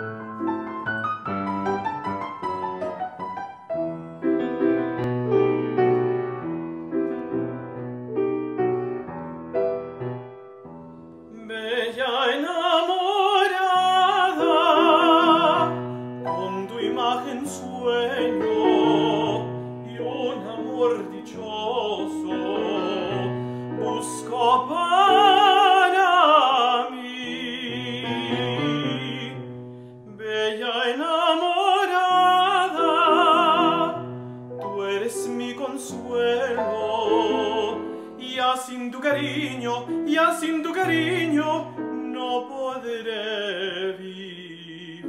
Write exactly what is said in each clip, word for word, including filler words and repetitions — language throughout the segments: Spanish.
Bella enamorada, con tu imagen sueño y un amor dichoso busco para mí. Bella enamorada, tú eres mi consuelo, ya sin tu cariño, ya sin tu cariño no podré vivir.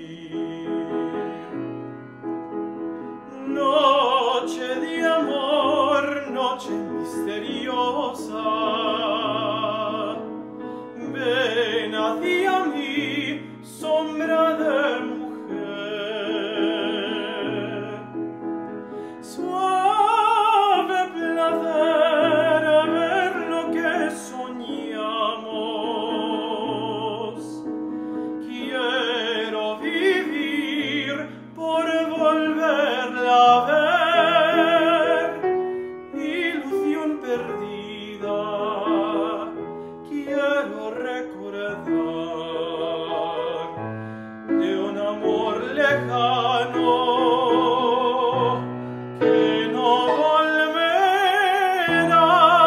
Noche de amor, noche misteriosa, ven hacia mí, sombra de mujer. Suave placer ver lo que soñamos. Quiero vivir por volverla a ver. Ilusión perdida, quiero recordar de un amor lejano que no volverá.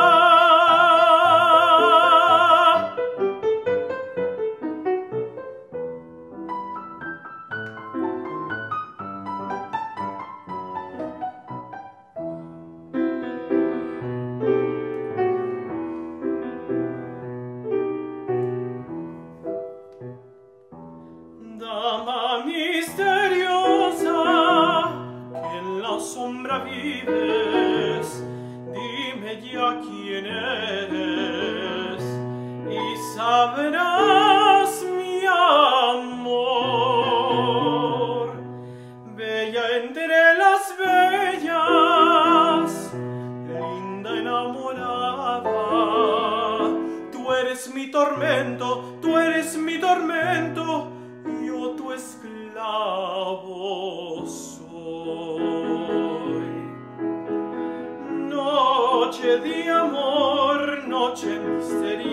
Dama misteriosa, que en la sombra vives, dime ya quién eres y sabrás mi amor. Bella entre las bellas, linda enamorada, tú eres mi tormento, tú eres mi tormento, yo tu esclavo soy. Noche de amor, noche misteriosa,